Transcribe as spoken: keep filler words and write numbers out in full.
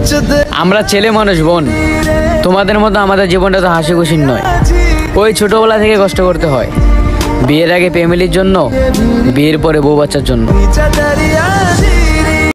আমরা ছেলে মানুষ বোন, তোমাদের মতো আমাদের জীবনটা তো হাসি খুশির নয়। ওই ছোটবেলা থেকে কষ্ট করতে হয়, বিয়ের আগে ফ্যামিলির জন্য, বিয়ের পরে বউ বাচ্চার জন্য।